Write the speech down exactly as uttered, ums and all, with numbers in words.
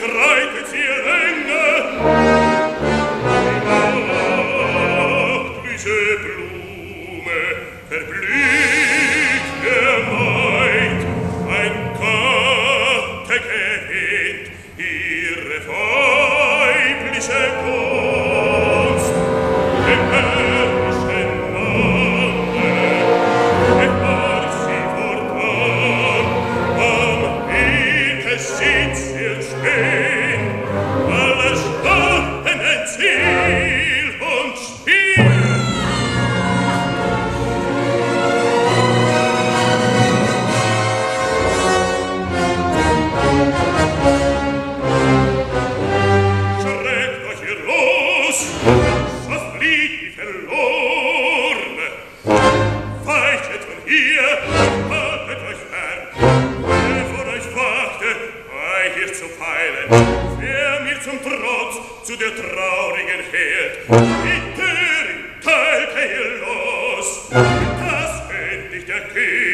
schreitet sie Länge. Die nachtliche Blume verblüht gemeint, ein Gott erkennt ihre weibliche Kunst, den herrlichen Manne, erfahrt sie fortan, am Wegessitz ihr stehn, alle Starken ein Ziel und Spiel. Schreckt euch ihr los, so flieht die Verlorne. Weichet von hier, haltet euch fern. Wer vor euch wagte, bei hier zu feilen, wer mir zum Trotz zu der traurigen Herd, die Türen teilte ihr los, dass endlich der König